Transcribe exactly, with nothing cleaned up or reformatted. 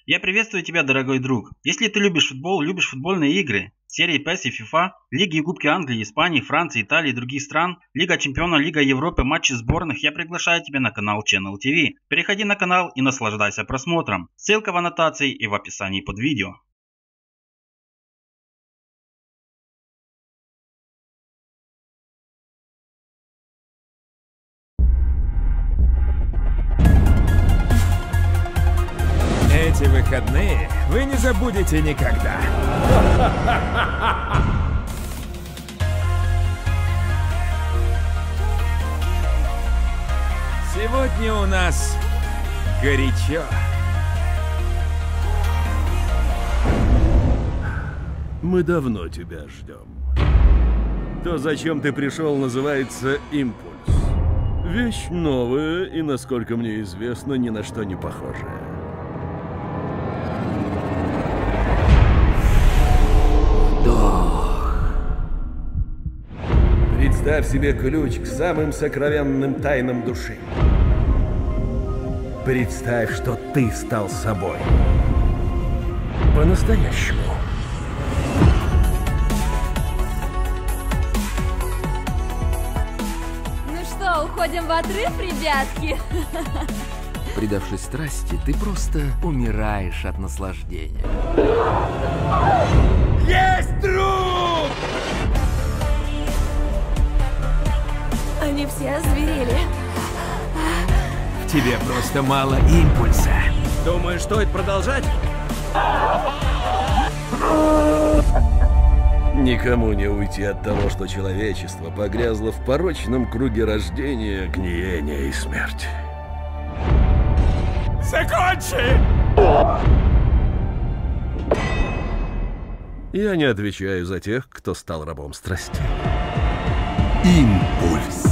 Я приветствую тебя, дорогой друг. Если ты любишь футбол, любишь футбольные игры, серии пэс и фифа, лиги и кубки Англии, Испании, Франции, Италии и других стран, Лига Чемпионов, Лига Европы, матчи сборных, я приглашаю тебя на канал Channel ти ви. Переходи на канал и наслаждайся просмотром. Ссылка в аннотации и в описании под видео. Эти выходные вы не забудете никогда. Сегодня у нас горячо. Мы давно тебя ждем. То, зачем ты пришел, называется импульс. Вещь новая и, насколько мне известно, ни на что не похожая. Представь себе ключ к самым сокровенным тайнам души. Представь, что ты стал собой. По-настоящему. Ну что, уходим в отрыв, ребятки? Предавшись страсти, ты просто умираешь от наслаждения. Есть труп! Они все озверели. В тебе просто мало импульса. Думаешь, стоит продолжать? Никому не уйти от того, что человечество погрязло в порочном круге рождения, гниения и смерти. Закончи! Я не отвечаю за тех, кто стал рабом страсти. Импульс.